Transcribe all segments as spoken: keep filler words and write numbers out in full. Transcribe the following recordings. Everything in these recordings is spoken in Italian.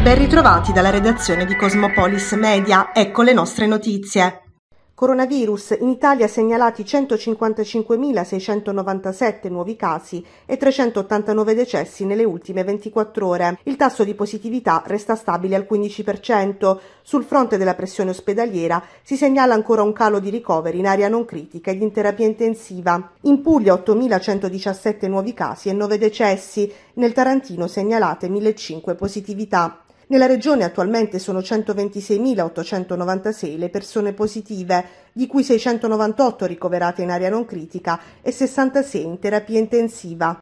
Ben ritrovati dalla redazione di Cosmopolis Media, ecco le nostre notizie. Coronavirus, in Italia segnalati centocinquantacinquemilaseicentonovantasette nuovi casi e trecentottantanove decessi nelle ultime ventiquattro ore. Il tasso di positività resta stabile al quindici per cento. Sul fronte della pressione ospedaliera si segnala ancora un calo di ricoveri in area non critica ed in terapia intensiva. In Puglia ottomilacentodiciassette nuovi casi e nove decessi, nel Tarantino segnalate millecinquecento positività. Nella regione attualmente sono centoventiseimilaottocentonovantasei le persone positive, di cui seicentonovantotto ricoverate in area non critica e sessantasei in terapia intensiva.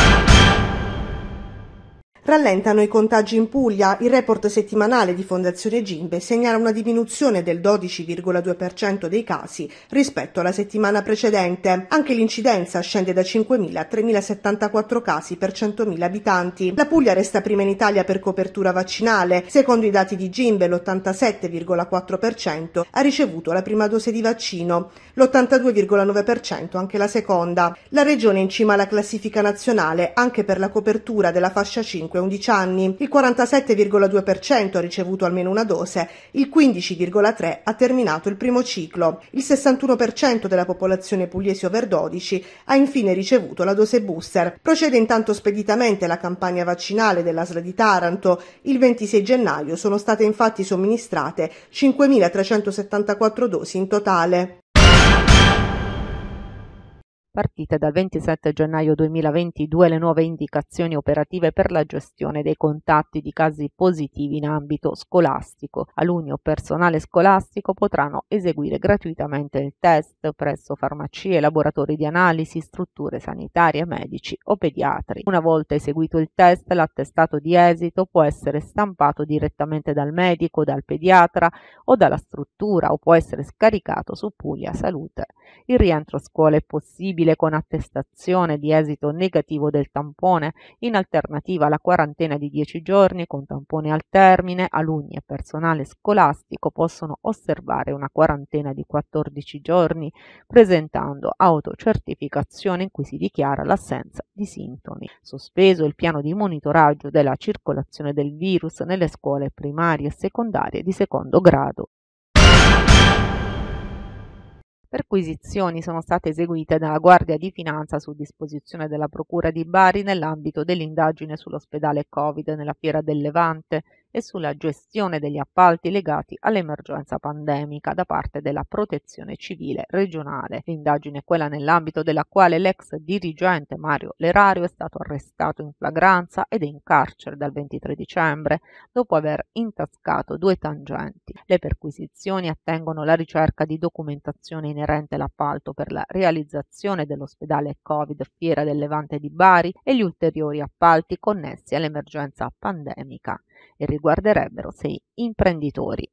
Rallentano i contagi in Puglia. Il report settimanale di Fondazione Gimbe segnala una diminuzione del dodici virgola due per cento dei casi rispetto alla settimana precedente. Anche l'incidenza scende da cinquemila a tremilasettantaquattro casi per centomila abitanti. La Puglia resta prima in Italia per copertura vaccinale. Secondo i dati di Gimbe, l'ottantasette virgola quattro per cento ha ricevuto la prima dose di vaccino, l'ottantadue virgola nove per cento anche la seconda. La regione è in cima alla classifica nazionale anche per la copertura della fascia cinque undici anni. Il quarantasette virgola due per cento ha ricevuto almeno una dose, il quindici virgola tre per cento ha terminato il primo ciclo. Il sessantuno per cento della popolazione pugliese over dodici ha infine ricevuto la dose booster. Procede intanto speditamente la campagna vaccinale dell'A S L di Taranto. Il ventisei gennaio sono state infatti somministrate cinquemilatrecentosettantaquattro dosi in totale. Partite dal ventisette gennaio duemilaventidue le nuove indicazioni operative per la gestione dei contatti di casi positivi in ambito scolastico. Alunni o personale scolastico potranno eseguire gratuitamente il test presso farmacie, laboratori di analisi, strutture sanitarie, medici o pediatri. Una volta eseguito il test, l'attestato di esito può essere stampato direttamente dal medico, dal pediatra o dalla struttura o può essere scaricato su Puglia Salute. Il rientro a scuola è possibile con attestazione di esito negativo del tampone, in alternativa alla quarantena di dieci giorni con tampone al termine. Alunni e personale scolastico possono osservare una quarantena di quattordici giorni presentando autocertificazione in cui si dichiara l'assenza di sintomi. Sospeso il piano di monitoraggio della circolazione del virus nelle scuole primarie e secondarie di secondo grado. Perquisizioni sono state eseguite dalla Guardia di Finanza su disposizione della Procura di Bari nell'ambito dell'indagine sull'ospedale Covid nella Fiera del Levante e sulla gestione degli appalti legati all'emergenza pandemica da parte della Protezione Civile regionale. L'indagine è quella nell'ambito della quale l'ex dirigente Mario Lerario è stato arrestato in flagranza ed è in carcere dal ventitré dicembre dopo aver intascato due tangenti. Le perquisizioni attengono alla ricerca di documentazione inerente all'appalto per la realizzazione dell'ospedale Covid Fiera del Levante di Bari e gli ulteriori appalti connessi all'emergenza pandemica e riguarderebbero sei imprenditori.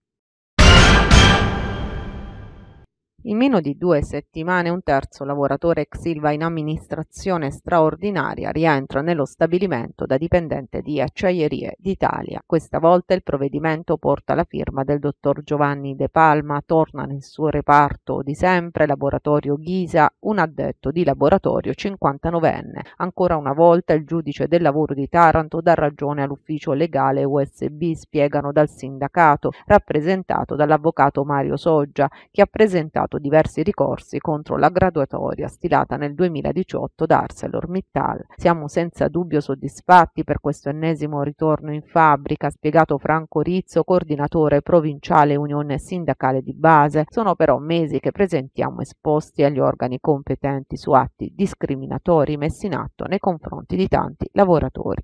In meno di due settimane un terzo lavoratore ex Ilva in amministrazione straordinaria rientra nello stabilimento da dipendente di Acciaierie d'Italia. Questa volta il provvedimento porta la firma del dottor Giovanni De Palma. Torna nel suo reparto di sempre, laboratorio Ghisa, un addetto di laboratorio cinquantanovenne. Ancora una volta il giudice del lavoro di Taranto dà ragione all'ufficio legale U S B, spiegano dal sindacato, rappresentato dall'avvocato Mario Soggia, che ha presentato diversi ricorsi contro la graduatoria stilata nel duemiladiciotto da ArcelorMittal. Siamo senza dubbio soddisfatti per questo ennesimo ritorno in fabbrica, ha spiegato Franco Rizzo, coordinatore provinciale Unione Sindacale di Base. Sono però mesi che presentiamo esposti agli organi competenti su atti discriminatori messi in atto nei confronti di tanti lavoratori.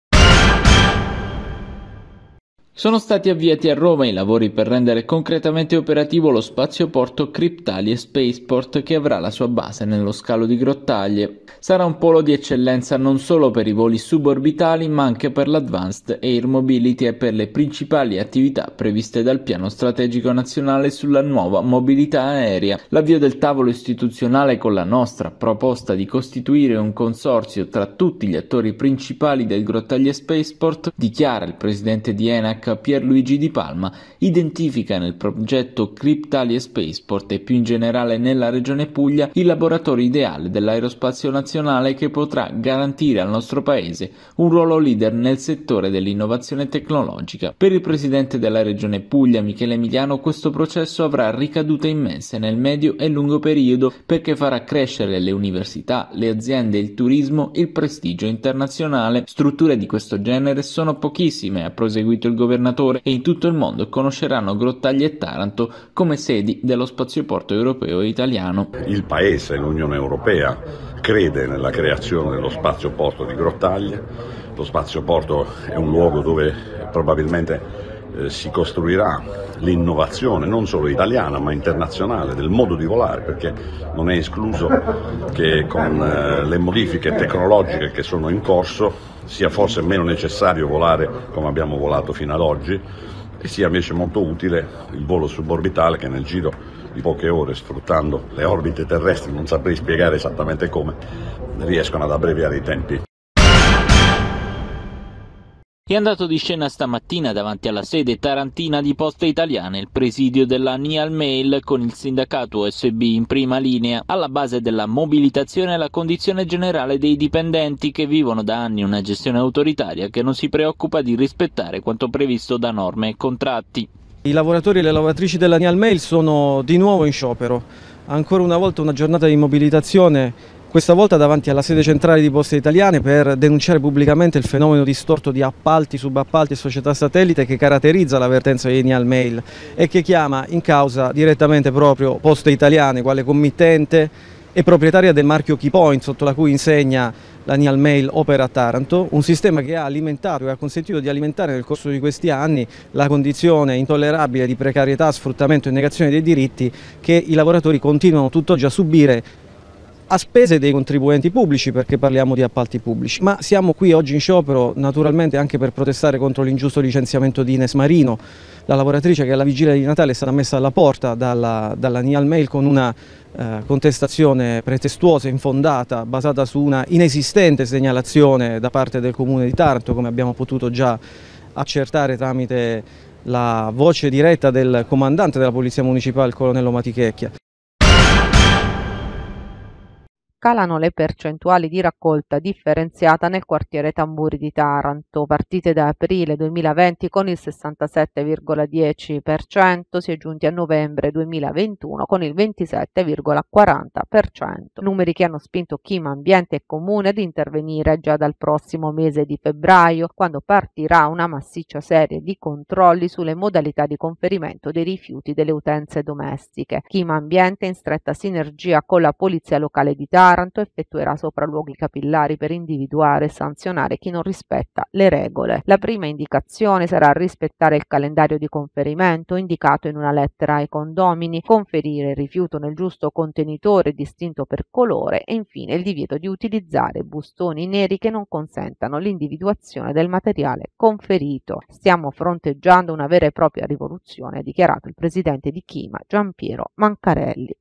Sono stati avviati a Roma i lavori per rendere concretamente operativo lo spazioporto Criptalie Spaceport, che avrà la sua base nello scalo di Grottaglie. Sarà un polo di eccellenza non solo per i voli suborbitali, ma anche per l'Advanced Air Mobility e per le principali attività previste dal Piano Strategico Nazionale sulla nuova mobilità aerea. L'avvio del tavolo istituzionale con la nostra proposta di costituire un consorzio tra tutti gli attori principali del Grottaglie Spaceport, dichiara il presidente di ENAC Politecnica Pierluigi Di Palma, identifica nel progetto Criptalia Spaceport e più in generale nella regione Puglia il laboratorio ideale dell'aerospazio nazionale che potrà garantire al nostro paese un ruolo leader nel settore dell'innovazione tecnologica. Per il presidente della regione Puglia, Michele Emiliano, questo processo avrà ricadute immense nel medio e lungo periodo perché farà crescere le università, le aziende, il turismo, il prestigio internazionale. Strutture di questo genere sono pochissime, ha proseguito il governatore, e in tutto il mondo conosceranno Grottaglie e Taranto come sedi dello spazioporto europeo e italiano. Il Paese, l'Unione Europea, crede nella creazione dello spazioporto di Grottaglie. Lo spazioporto è un luogo dove probabilmente eh, si costruirà l'innovazione non solo italiana ma internazionale del modo di volare, perché non è escluso che con eh, le modifiche tecnologiche che sono in corso sia forse meno necessario volare come abbiamo volato fino ad oggi e sia invece molto utile il volo suborbitale che nel giro di poche ore, sfruttando le orbite terrestri, non saprei spiegare esattamente come, riescono ad abbreviare i tempi. È andato di scena stamattina davanti alla sede tarantina di Poste Italiane il presidio della Nial Mail con il sindacato U S B in prima linea. Alla base della mobilitazione è la condizione generale dei dipendenti che vivono da anni una gestione autoritaria che non si preoccupa di rispettare quanto previsto da norme e contratti. I lavoratori e le lavoratrici della Nial Mail sono di nuovo in sciopero. Ancora una volta una giornata di mobilitazione, questa volta davanti alla sede centrale di Poste Italiane, per denunciare pubblicamente il fenomeno distorto di appalti, subappalti e società satellite che caratterizza la vertenza di Nial Mail e che chiama in causa direttamente proprio Poste Italiane quale committente e proprietaria del marchio Keypoint, sotto la cui insegna la Nial Mail opera a Taranto, un sistema che ha alimentato e ha consentito di alimentare nel corso di questi anni la condizione intollerabile di precarietà, sfruttamento e negazione dei diritti che i lavoratori continuano tutt'oggi a subire a spese dei contribuenti pubblici, perché parliamo di appalti pubblici. Ma siamo qui oggi in sciopero naturalmente anche per protestare contro l'ingiusto licenziamento di Ines Marino, la lavoratrice che alla vigilia di Natale è stata messa alla porta dalla, dalla Nial Mail con una eh, contestazione pretestuosa, infondata, basata su una inesistente segnalazione da parte del Comune di Taranto, come abbiamo potuto già accertare tramite la voce diretta del comandante della Polizia Municipale, il colonnello Matichecchia. Calano le percentuali di raccolta differenziata nel quartiere Tamburi di Taranto, partite da aprile duemilaventi con il sessantasette virgola dieci per cento, si è giunti a novembre duemilaventuno con il ventisette virgola quaranta per cento, numeri che hanno spinto Chima Ambiente e Comune ad intervenire già dal prossimo mese di febbraio, quando partirà una massiccia serie di controlli sulle modalità di conferimento dei rifiuti delle utenze domestiche. Chima Ambiente, in stretta sinergia con la Polizia Locale di Taranto, Taranto effettuerà sopralluoghi capillari per individuare e sanzionare chi non rispetta le regole. La prima indicazione sarà rispettare il calendario di conferimento indicato in una lettera ai condomini, conferire il rifiuto nel giusto contenitore distinto per colore e infine il divieto di utilizzare bustoni neri che non consentano l'individuazione del materiale conferito. Stiamo fronteggiando una vera e propria rivoluzione, ha dichiarato il presidente di Chima, Giampiero Mancarelli.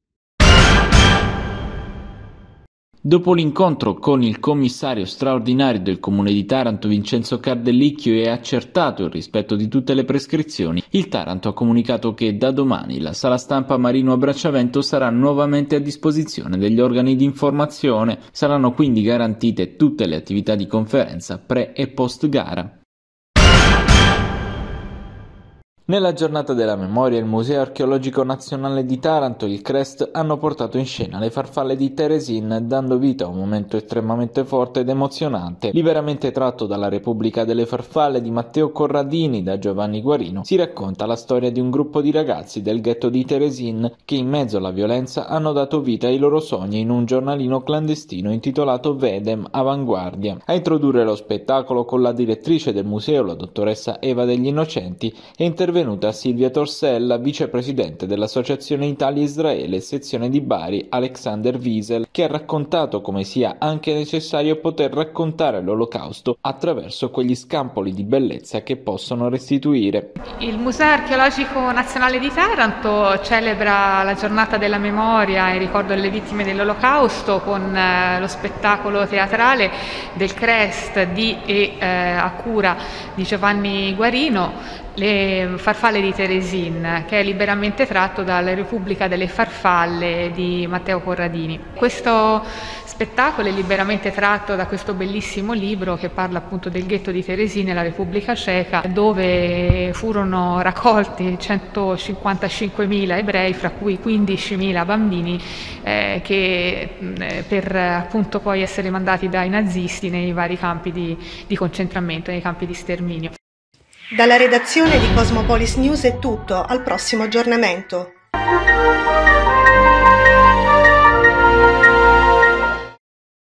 Dopo l'incontro con il commissario straordinario del Comune di Taranto Vincenzo Cardellicchio e accertato il rispetto di tutte le prescrizioni, il Taranto ha comunicato che da domani la sala stampa Marino a Bracciavento sarà nuovamente a disposizione degli organi di informazione. Saranno quindi garantite tutte le attività di conferenza pre e post gara. Nella giornata della memoria il Museo Archeologico Nazionale di Taranto e il Crest hanno portato in scena le farfalle di Teresin, dando vita a un momento estremamente forte ed emozionante. Liberamente tratto dalla Repubblica delle Farfalle di Matteo Corradini da Giovanni Guarino, si racconta la storia di un gruppo di ragazzi del ghetto di Teresin che in mezzo alla violenza hanno dato vita ai loro sogni in un giornalino clandestino intitolato Vedem Avanguardia. A introdurre lo spettacolo con la direttrice del museo, la dottoressa Eva degli Innocenti, è intervenuta venuta Silvia Torsella, vicepresidente dell'Associazione Italia-Israele, sezione di Bari, Alexander Wiesel, che ha raccontato come sia anche necessario poter raccontare l'Olocausto attraverso quegli scampoli di bellezza che possono restituire. Il Museo Archeologico Nazionale di Taranto celebra la giornata della memoria e ricordo delle vittime dell'Olocausto con eh, lo spettacolo teatrale del Crest di, e eh, a cura di Giovanni Guarino, Le farfalle di Teresin, che è liberamente tratto dalla Repubblica delle farfalle di Matteo Corradini. Questo spettacolo è liberamente tratto da questo bellissimo libro che parla appunto del ghetto di Teresin nella Repubblica Ceca, dove furono raccolti centocinquantacinquemila ebrei, fra cui quindicimila bambini, eh, che eh, per appunto poi essere mandati dai nazisti nei vari campi di, di concentramento, nei campi di sterminio. Dalla redazione di Cosmopolis News è tutto, al prossimo aggiornamento.